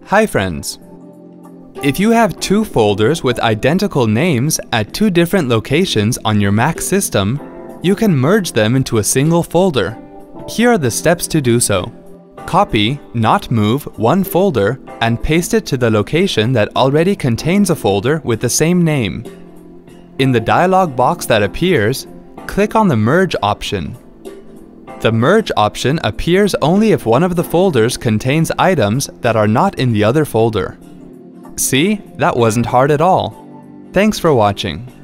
Hi friends! If you have two folders with identical names at two different locations on your Mac system, you can merge them into a single folder. Here are the steps to do so. Copy, not move, one folder and paste it to the location that already contains a folder with the same name. In the dialog box that appears, click on the Merge option. The Merge option appears only if one of the folders contains items that are not in the other folder. See, that wasn't hard at all. Thanks for watching.